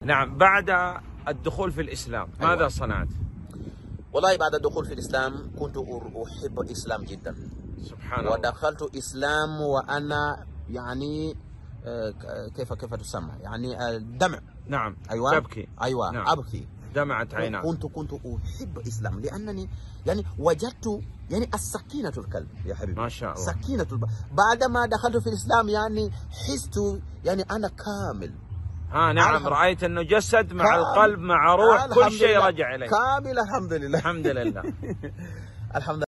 نعم. بعد الدخول في الإسلام ماذا أيوة. صنعت؟ والله بعد الدخول في الإسلام كنت أحب الإسلام جدا. سبحان الله. ودخلت الإسلام وأنا يعني كيف تسمى يعني الدمع. نعم. أيوة. تبكي. أيوة. نعم. أبكي. دمعت عيناك. كنت أحب الإسلام لأنني يعني وجدت يعني السكينة القلب يا حبيبي. ما شاء الله. سكينة بعدما دخلت في الإسلام يعني حست يعني أنا كامل. نعم. رأيت أنه جسد مع القلب مع روح كل شيء رجع إليه كامل. الحمد لله. الحمد لله. الحمد لله.